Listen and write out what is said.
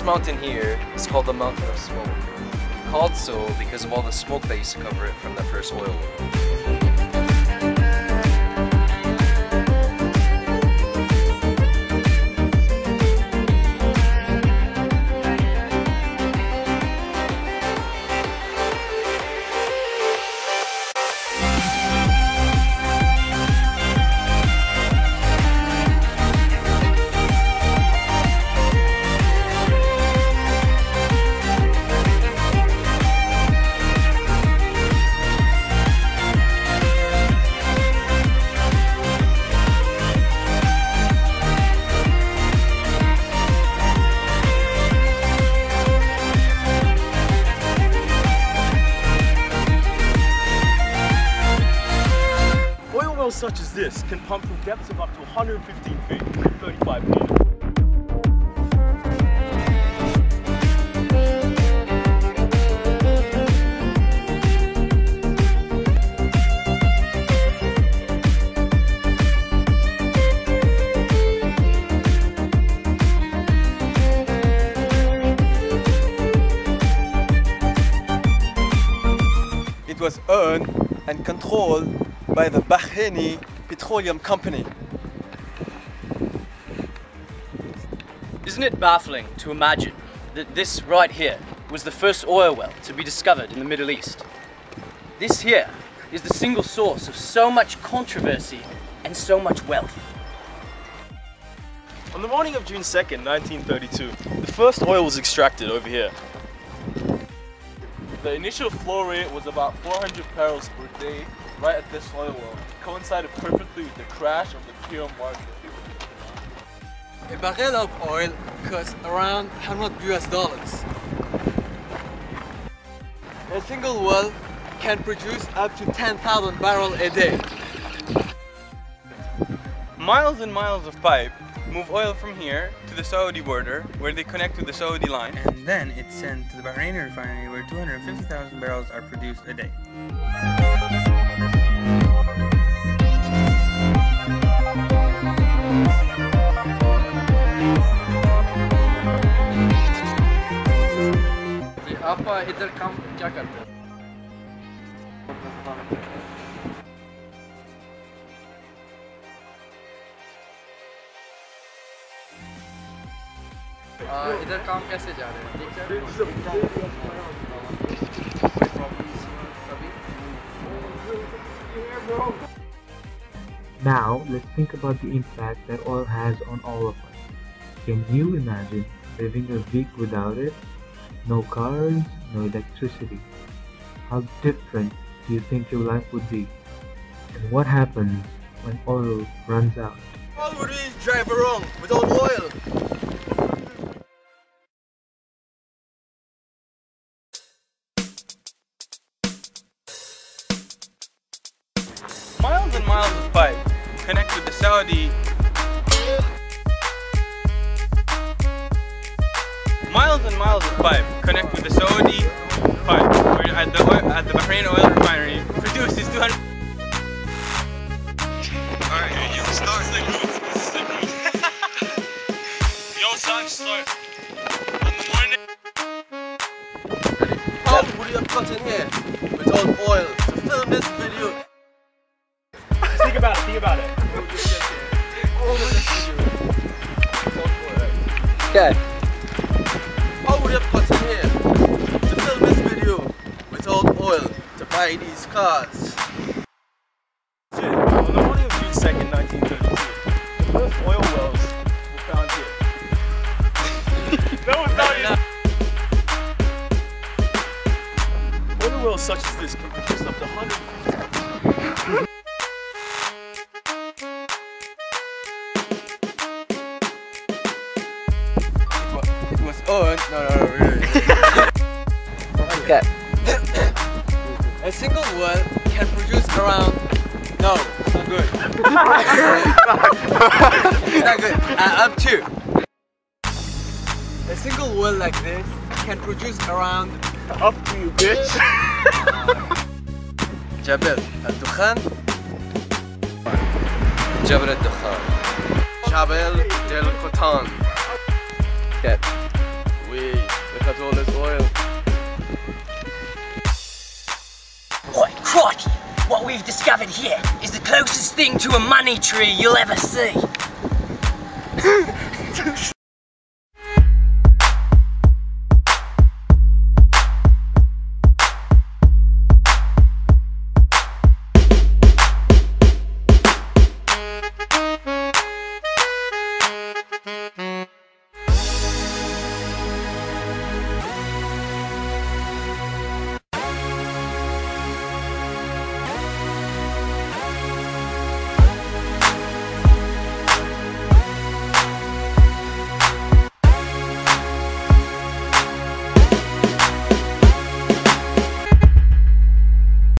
mountain here is called the Mountain of Smoke. Called so because of all the smoke that used to cover it from that first oil well. Such as this can pump from depths of up to 115 feet, 35 meters. It was owned and controlled by the Bahraini Petroleum Company. Isn't it baffling to imagine that this right here was the first oil well to be discovered in the Middle East? This here is the single source of so much controversy and so much wealth. On the morning of June 2nd, 1932, the first oil was extracted over here. The initial flow rate was about 400 barrels per day right at this oil well. It coincided perfectly with the crash of the Cairo market. A barrel of oil costs around $100 US. A single well can produce up to 10,000 barrels a day. Miles and miles of pipe move oil from here to the Saudi border, where they connect to the Saudi line, and then it's sent to the Bahrain refinery, where 250,000 barrels are produced a day. आपा इधर काम क्या करते हैं? इधर काम कैसे जा रहे हैं? Now let's think about the impact that oil has on all of us. Can you imagine living a week without it? No cars, no electricity. How different do you think your life would be? And what happens when oil runs out? How would we drive around without oil? Miles and miles of pipe connect with the Saudi. Miles and miles of pipe connect with the Saudi pipe, where at the Bahrain oil refinery produces 200. Alright, yo, start the group. Yo, son, start. In the morning. How would you have gotten here without oil to film this video? Just think about it, think about it. Okay. How would you have gotten here to film this video without oil to buy these cars? On the morning of June 2nd, 1932, the first oil wells were found here. That was not easy. Oil wells such as this can produce up to 150. It was owned. No, really. Okay. A single well can produce around. No, it's not good. It's not good. Up to. A single well like this can produce around. Up to you, bitch. Jabal Ad Dukhan. Jabal Ad Dukhan. Jabal Ad Dukhan. Okay. We Look at all this oil. Oi, crikey! What we've discovered here is the closest thing to a money tree you'll ever see.